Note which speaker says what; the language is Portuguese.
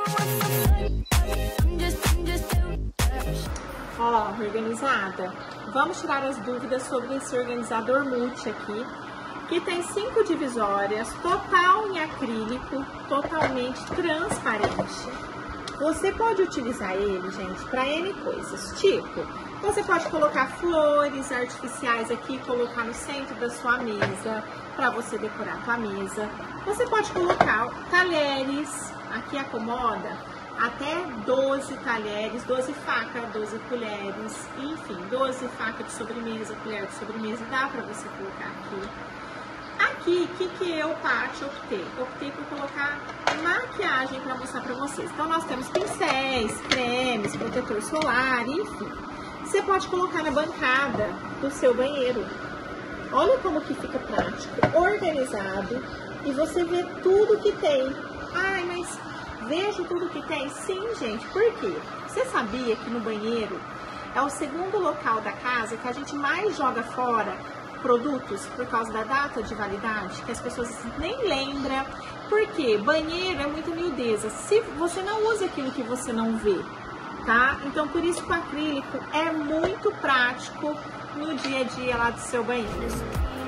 Speaker 1: Ó, organizada. Vamos tirar as dúvidas sobre esse organizador multi aqui, que tem 5 divisórias, total em acrílico, totalmente transparente. Você pode utilizar ele, gente, para N coisas, tipo, você pode colocar flores artificiais aqui, colocar no centro da sua mesa, para você decorar a sua mesa. Você pode colocar talheres, aqui acomoda até 12 talheres, 12 facas, 12 colheres, enfim, 12 facas de sobremesa, colher de sobremesa, dá para você colocar aqui. Aqui, o que eu, Paty, optei? Optei por colocar maquiagem para mostrar para vocês. Então, nós temos pincéis, cremes, protetor solar, enfim. Você pode colocar na bancada do seu banheiro. Olha como que fica prático, organizado, e você vê tudo que tem. Ai, mas vejo tudo que tem? Sim, gente. Por quê? Você sabia que no banheiro é o segundo local da casa que a gente mais joga fora produtos por causa da data de validade, que as pessoas nem lembram, porque banheiro é muita miudeza, se você não usa aquilo que você não vê, tá? Então, por isso que o acrílico é muito prático no dia a dia lá do seu banheiro.